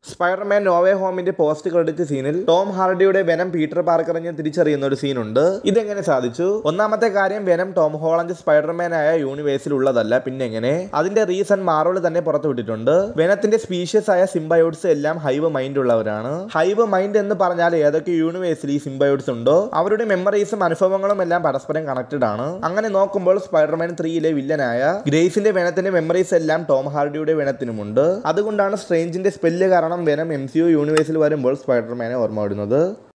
Spiderman no way ഹോമിന്റെ post credit സീനിൽ Tom ഹാർഡിയുടെ വെനം പീറ്റർ പാർക്കറിനെ തിരിച്ചറിയുന്ന ഒരു സീനുണ്ട്. ഇതെങ്ങനെ സാധിച്ചു? ഒന്നാമത്തെ കാര്യം, വെനം ടോം ഹോളണ്ട് സ്പൈഡർമാൻ ആയ യൂണിവേഴ്സിൽ ഉള്ളതല്ല. പിന്നെ എങ്ങനെ? അതിന്റെ റീസൺ മാർവൽ തന്നെ പുറത്തുവിട്ടിട്ടുണ്ട്. വെനത്തിന്റെ സ്പീഷ്യസ് ആയ സിംബയോട്സ് എല്ലാം ഹൈവ് മൈൻഡ് ഉള്ളവരാണ്. ഹൈവ് മൈൻഡ് എന്ന് പറഞ്ഞാൽ ഏതൊക്കെ യൂണിവേഴ്സിൽ ഈ സിംബയോട്സ് ഉണ്ടോ അവരുടെ മെമ്മറീസും അനുഭവങ്ങളും എല്ലാം പരസ്പരം കണക്റ്റഡ് ആണ്. അങ്ങനെ നോക്കുമ്പോൾ സ്പൈഡർമാൻ 3 വില്ലനായ ഗ്രേസിന്റെ വെനത്തിന്റെ മെമ്മറീസ് എല്ലാം ടോം ഹാർഡിയുടെ വെനത്തിനുമുണ്ട്. അതുകൊണ്ടാണ് സ്ട്രേഞ്ചിന്റെ സ്പെല്ല് കാരണം വെനം MCU യൂണിവേഴ്സിൽ വരുമ്പോൾ സ്പൈഡർമാനെ ഓർമ്മ വരുന്നത്.